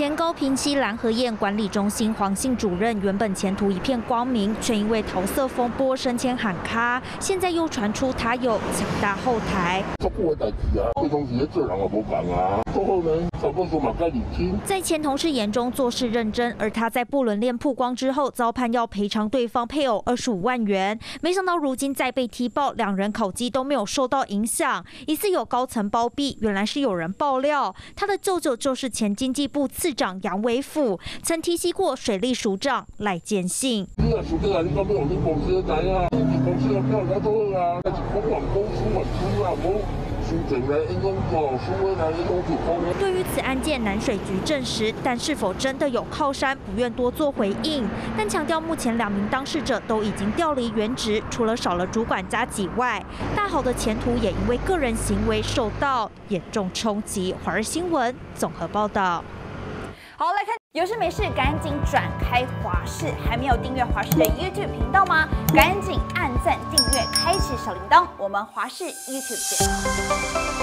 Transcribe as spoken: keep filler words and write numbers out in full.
前高屏溪蓝河堰管理中心黄姓主任原本前途一片光明，却因为桃色风波升迁喊卡，现在又传出他有强大后台。 做不的代志啊，对同时做人也无共啊。过后呢，差不多嘛该认真。 在前同事眼中做事认真，而他在不伦恋曝光之后，遭判要赔偿对方配偶二十五万元。没想到如今再被踢爆，两人考绩都没有受到影响，疑似有高层包庇。原来是有人爆料，他的舅舅就是前经济部次长杨伟甫，曾提携过水利署长赖建信。 你若署长，你讲要用你公司的知影，你公司的票较多啊，那是公网公司文书啊，无书证来应用做书的来应用去公。 对于此案件，南水局证实，但是否真的有靠山，不愿多做回应。但强调，目前两名当事者都已经调离原职，除了少了主管加级外，大好的前途也因为个人行为受到严重冲击。华视新闻综合报道。 好，来看有事没事赶紧转开华视，还没有订阅华视的 YouTube 频道吗？赶紧按赞、订阅、开启小铃铛，我们华视 YouTube 见。